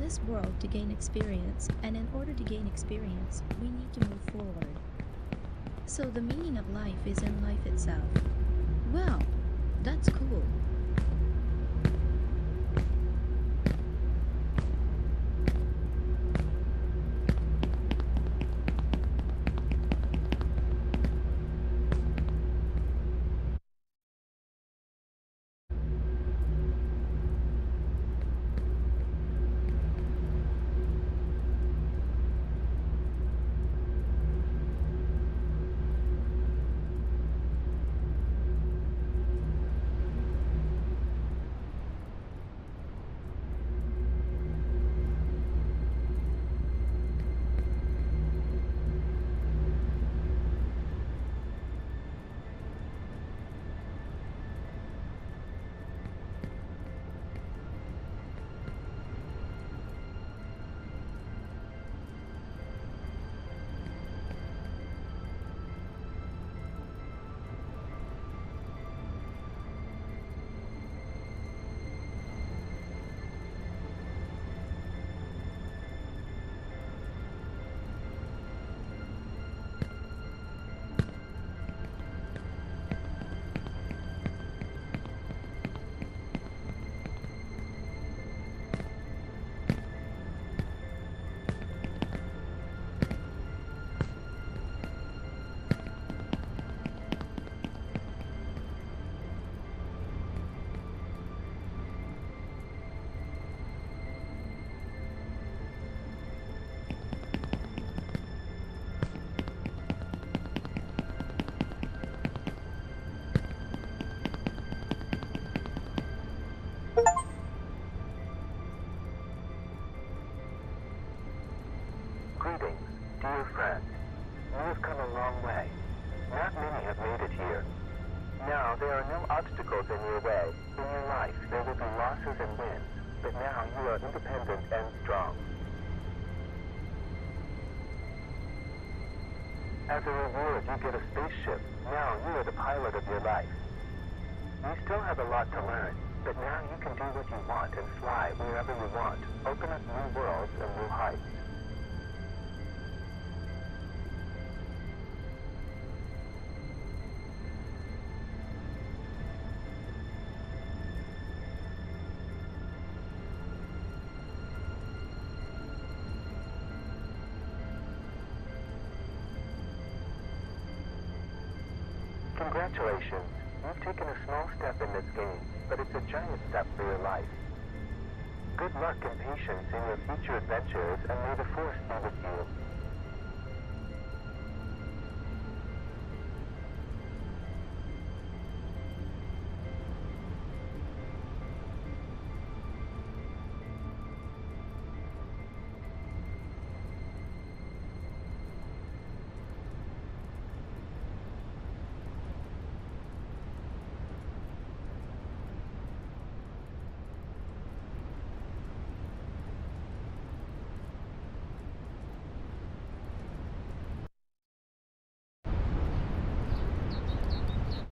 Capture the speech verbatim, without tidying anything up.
this world to gain experience, and in order to gain experience, we need to move forward. So the meaning of life is in life itself. Well, that's cool. Greetings, dear friends. You have come a long way. Not many have made it here. Now, there are no obstacles in your way. In your life, there will be losses and wins, but now you are independent and strong. As a reward, you get a spaceship. Now you are the pilot of your life. You still have a lot to learn, but now you can do what you want and fly wherever you want. Open up new worlds and new heights. Congratulations. You've taken a small step in this game, but it's a giant step for your life. Good luck and patience in your future adventures, and may the Force be with you.